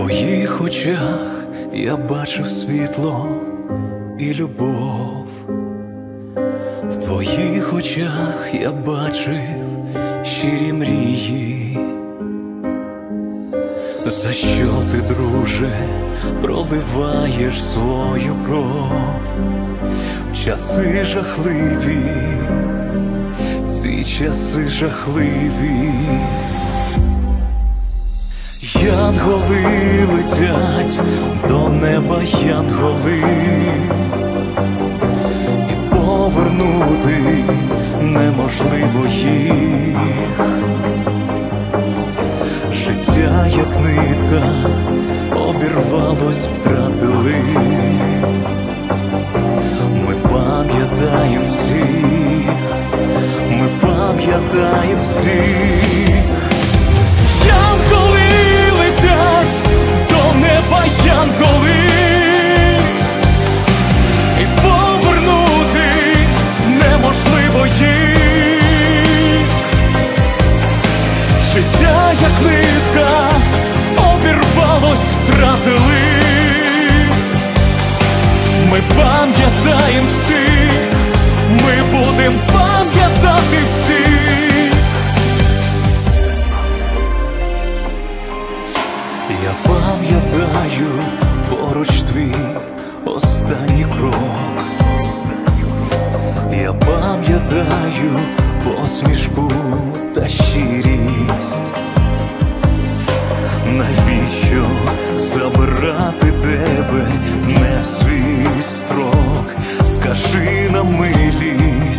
твоїх очах я бачив світло і любов. В твоїх очах я бачив щирі мрії. За що ти, друже, проливаєш свою кров в часи жахливі, ці часи жахливі? Янголи летять до неба, янголи, і повернути неможливо їх. Життя, як нитка, обірвалось, втратили. Ми пам'ятаємо всіх, ми пам'ятаємо всіх. Янголи летять до неба, янголи, і повернути неможливо їх. Життя, як нитка, обірвалось, втратили. Ми пам'ятаємо всіх, ми будем пам'ятати всіх. Я пам'ятаю поруч твій останній крок. Я пам'ятаю посмішку та щирість. Навіщо забирати тебе не в свій строк? Скажи на милість.